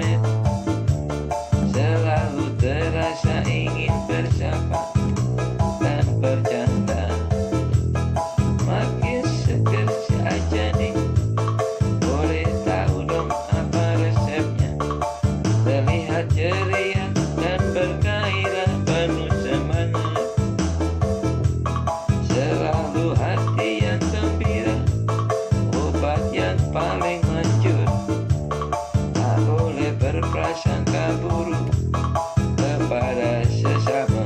sosmed, selalu terasa ingin bersapa dan bercanda. Makin seger si aja nih, boleh tahu dong apa resepnya? Terlihat ceria dan bergairah, penuh semangat, selalu hati yang gembira, obat yang paling manjur. Tak boleh berprasangka buruk kepada sesama.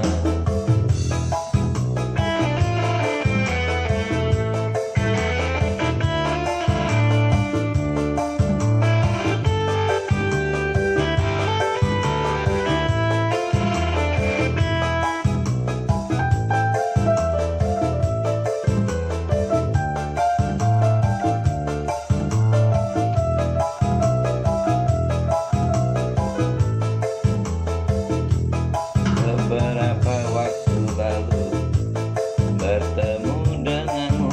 Beberapa waktu lalu bertemu denganmu,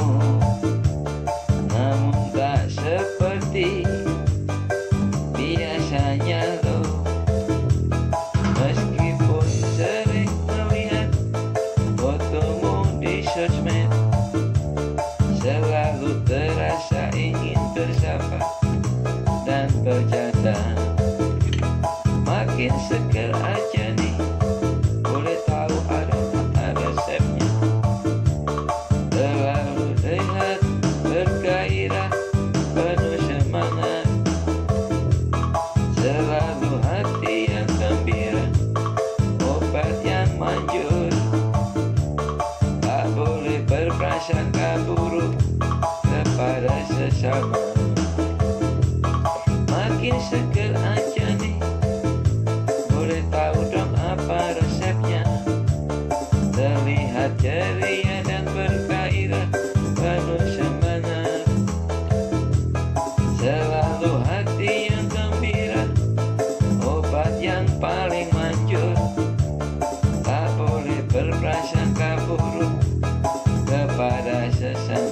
namun tak seperti biasanya lo. Meskipun sering melihat fotomu di sosmed, selalu terasa ingin bersapa dan bercanda. Makin seger aja nih, boleh tahu ada apa resepnya? Selalu terlihat bergairah, penuh semangat, selalu hati yang gembira, obat yang manjur. Tak boleh berprasangka buruk kepada sesama. Makin seger aja nih, boleh tahu dong apa resepnya? Terlihat ceria dan bergairah, penuh semangat, selalu hati yang gembira, obat yang paling manjur. Tak boleh berprasangka buruk kepada sesama.